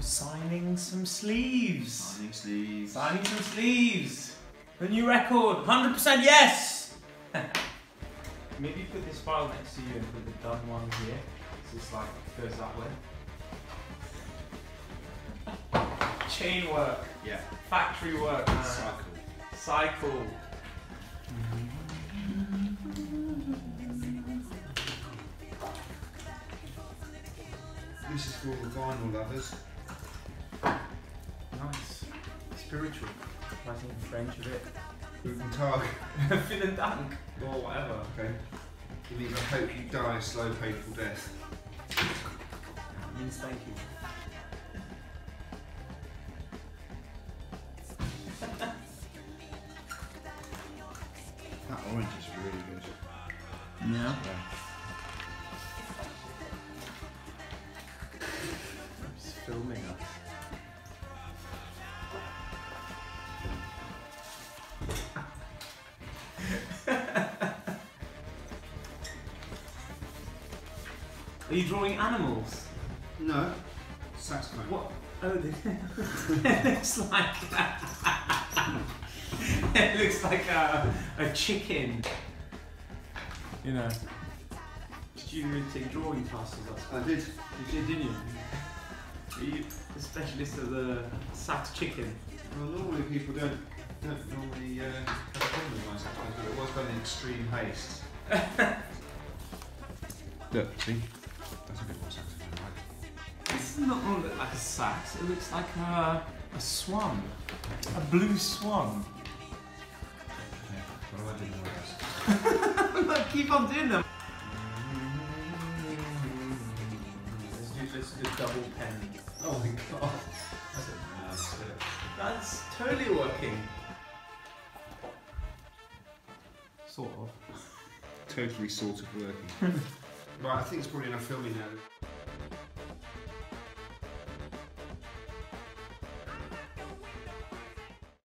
Signing some sleeves. Signing sleeves. Signing some sleeves. The new record, 100% yes! Maybe put this file next to you and put the done one here. So it's like, goes that way. Chain work. Yeah. Factory work, man. Cycle. Cycle. This is for all the vinyl lovers. Nice. Spiritual. Writing in French a bit. Guten Tag. Vielen Dank. Or whatever. Okay. It means I hope you die a slow, painful death. It means thank you. That orange is really good. Yeah. He's filming us. Are you drawing animals? No. Saxophone. What? Oh, it looks like it looks like a chicken. You know. Did you take drawing classes at school? I did. You did, didn't you? Are you a specialist of the sax chicken? Well, normally people don't normally have a problem with my saxophone, but it was done in extreme haste. Look, see? That's a good one, saxophone, right? This does not look like a sax, it looks like a swan. A blue swan. Yeah, what do I do now? Look, keep on doing them. Let's do a double pen. Oh my god. That's a nice bit. That's totally working. Sort of. Totally sort of working. Right, I think it's probably enough filming now.